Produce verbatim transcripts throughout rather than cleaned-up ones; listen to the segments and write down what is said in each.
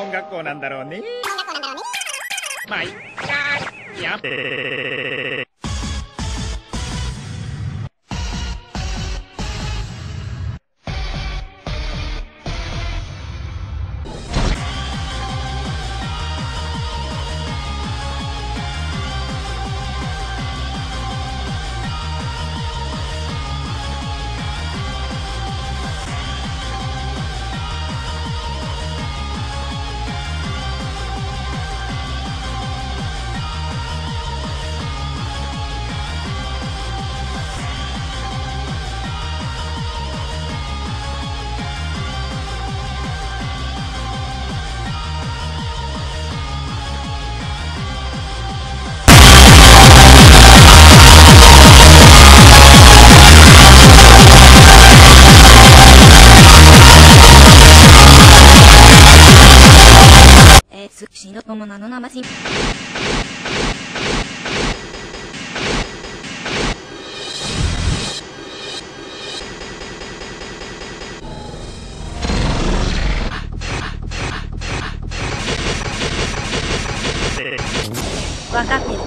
門学校なんだろうね。まあいっか。やっ白友なのなまし。わかってる。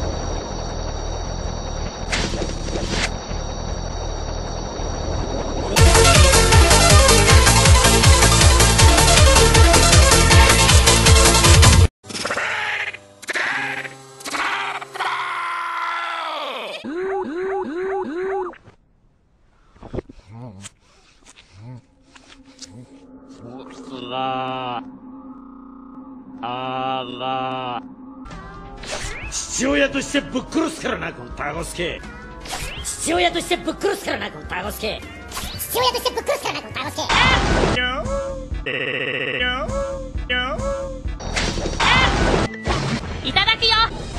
あら父親としてぶっ殺すからなこのタゴスケ。父親としてぶっ殺すからなこのタゴスケ。父親としてぶっ殺すからなこのタゴスケ。 いただくよ。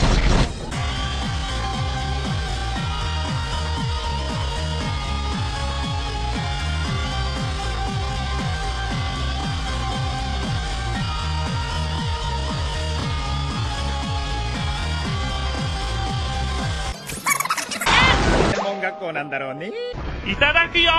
学校なんだろうね。いただくよ。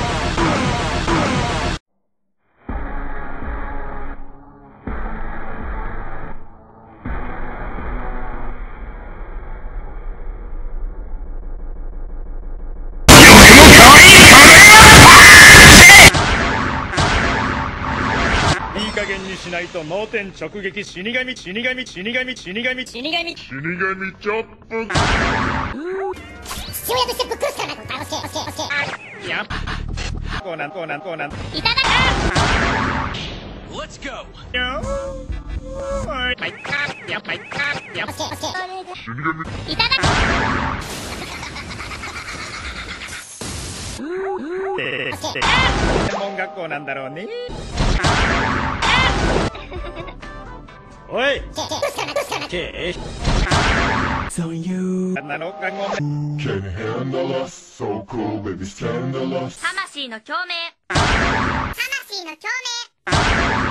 いい加減にしないと脳天直撃。死神死神死神死神死神死神チョップ。父親としてぶっ殺すからなこのタゴスケ。いやこうなんこうなんこうなん。いただく。Let's go。はいやはいやいただく。専門学校なんだろうね。おいけSo you can handle us, so cool, baby, scandalous. 魂の共鳴。魂の共鳴。